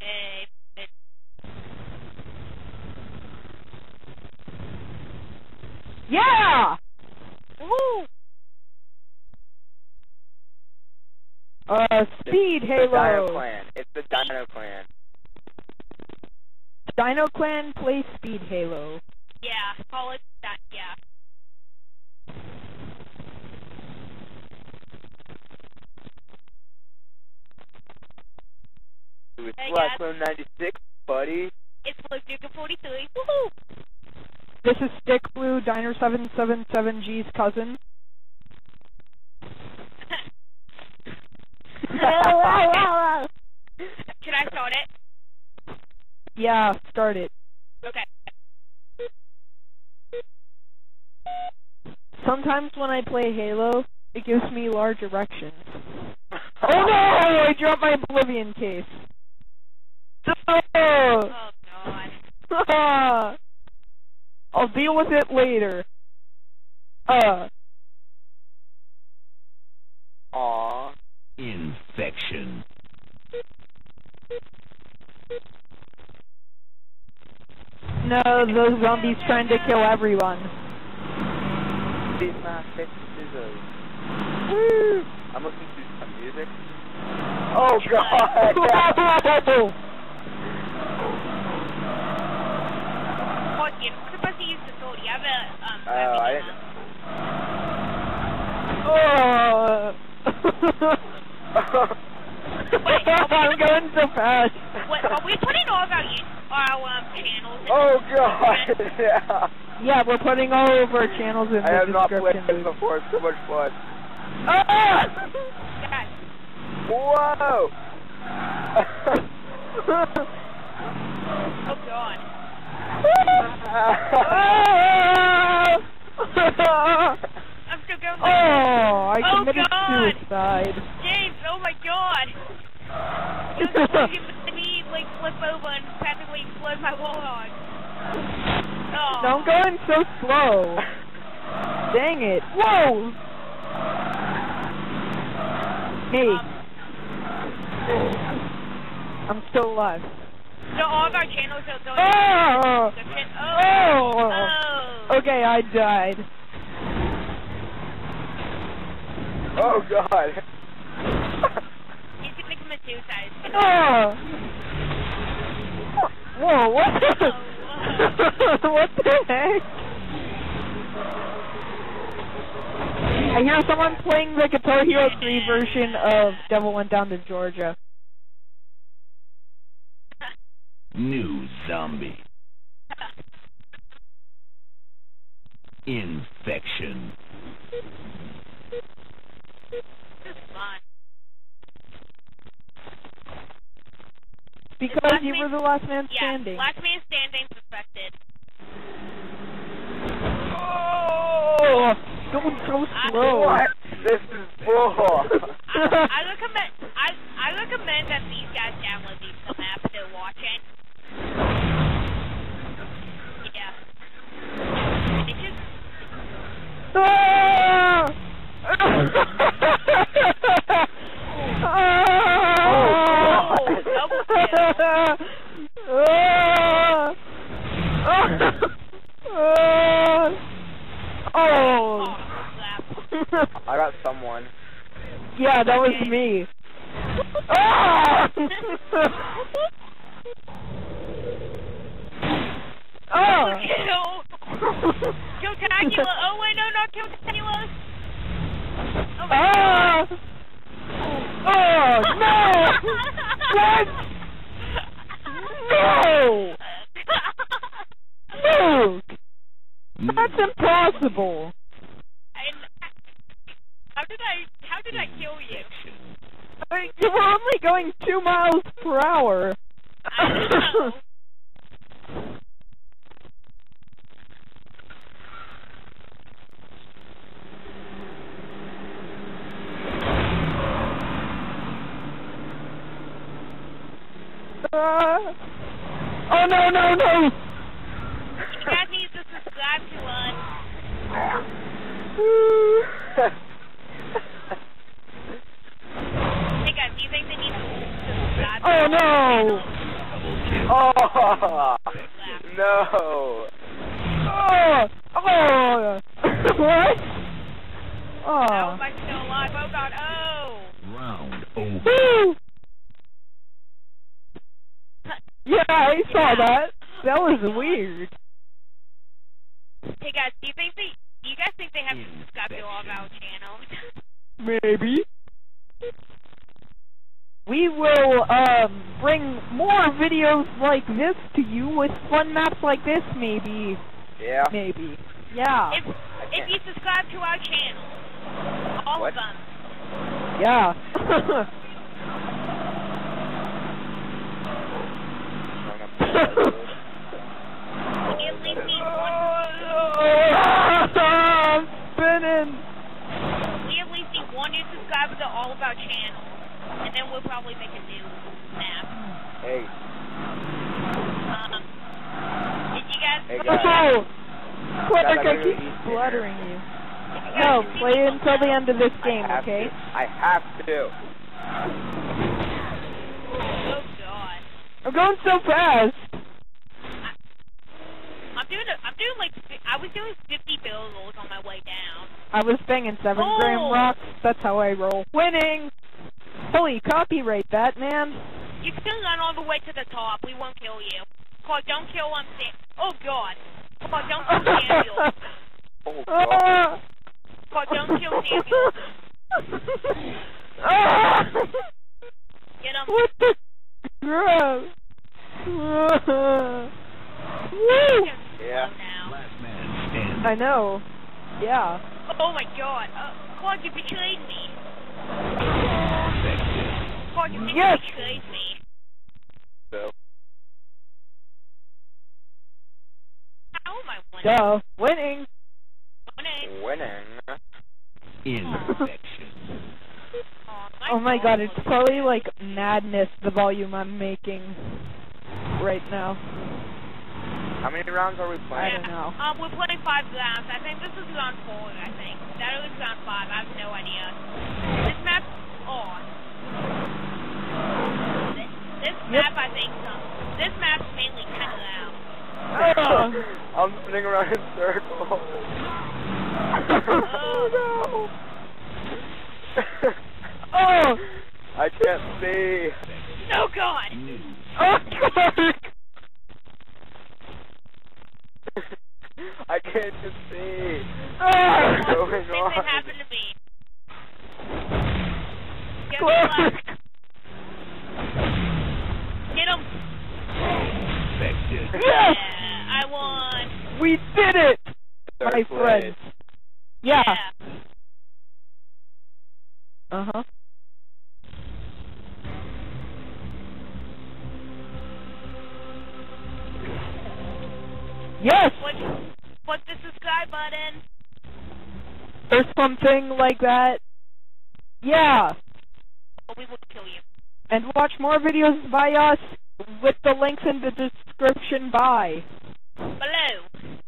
Yeah! Woo! Speed Halo. The Dino Clan. It's the Dino Clan. Dino Clan plays Speed Halo. Yeah, call it that, yeah. It's Hey, Black guys. Clone 96, buddy. It's Blue Duke 43. Woohoo! This is Stick Blue, Diner 777G's cousin. Should I start it? Yeah, start it. Okay. Sometimes when I play Halo, it gives me large erections. Oh no! I dropped my Oblivion case. Oh, God. I'll deal with it later. Aww. Infection. No, those zombies trying to kill everyone. These my scissors. Woo! I'm listening to some music. Oh god! What, you're supposed to use the sword. You have a, I didn't. I'm going so fast. What, are we putting all of our channels in Oh the god! description? Yeah. Yeah, we're putting all of our channels in I have the not played description. this before. It's so much fun. Ah! Guys, Whoa! oh god. I'm still going. Oh, I Oh, committed God. suicide. James, oh my god. You made me, like, flip over and practically explode my warlord. Oh. No, I'm going so slow. Dang it. Whoa! Hey. I'm still alive. So all of our channels are going Oh! in the description. Oh. Oh! Oh. Okay, I died. Oh god! He's gonna commit suicide. Oh! Whoa, what the... what the heck? I hear someone playing the Guitar Hero 3 version of Devil Went Down to Georgia. New zombie. Infection. This is fun. Because you were the last man standing. Yeah, last man standing perfected. Oh! Going so slow. What? This is bull. I recommend that these guys download these maps they're watching. Yeah. It's just Ah! Oh! I got someone. Yeah, that was me. Ah! Oh! Kill Tacula! Oh wait, no, not Kill Tacula! Oh my Ah! god! Oh no! What? No! Luke! That's impossible! How did I kill you? I mean, you were only going 2 miles per hour. I know. Oh no, no, no! You guys need to subscribe to us. Hey guys, do you think they need to subscribe to Oh our no! channel? no. Oh! Oh! What? How Oh. am I still alive? Oh god, oh! Round over. Woo! Yeah, I saw that. That was weird. Hey guys, do you guys think they have to subscribe to all of our channels? Maybe. We will, bring more videos like this to you with fun maps like this, maybe. Yeah. Maybe. Yeah. If you subscribe to our channel, all What? of them. Yeah. We at least need one. I'm spinning. We at least need one new subscriber to all of our channels, and then we'll probably make a new map. Hey. Did you guys? Hey, guys. Oh! Clark, Guys, I I'm keep gonna eat fluttering you. guys No, see play me until the end of this game, I have okay? to. I have to. Oh god. I'm going so fast. I was doing 50 bills on my way down. I was banging 7-gram Oh. rocks. That's how I roll. Winning! Holy, copyright that, man. You can run all the way to the top. We won't kill you. Clark, don't kill Oh god. Clark, don't kill Samuel. Oh Ah! god. Clark, don't kill Samuel. Ah! Get him. What the crap? Woo! Yeah. Now. Last man standing. I know. Yeah. Oh my god. Clark, you betrayed me. Infection. Clark, you Yes. betrayed me. So. How am I winning? Duh. Winning. Winning. Infection. Oh my god, it's probably like madness, the volume I'm making right now. How many rounds are we I playing? don't know. We're playing 5 rounds. I think this is round 4, I think. That was round 5. I have no idea. This map... Oh. This map, I think... this map's mainly kind of loud. I'm spinning around in circles. Oh no! Oh! I can't see. Oh god! New. Oh god! I can't just see. Ah! What's going Things that on? happened to me. Get him! Clark! Get him! Infected. Yes! Yeah, I won! We did it! Third My place. friends. Yeah. Uh-huh. Yes! Click the subscribe button. Or something like that. Yeah. Or we will kill you. And watch more videos by us with the links in the description. Bye. Below.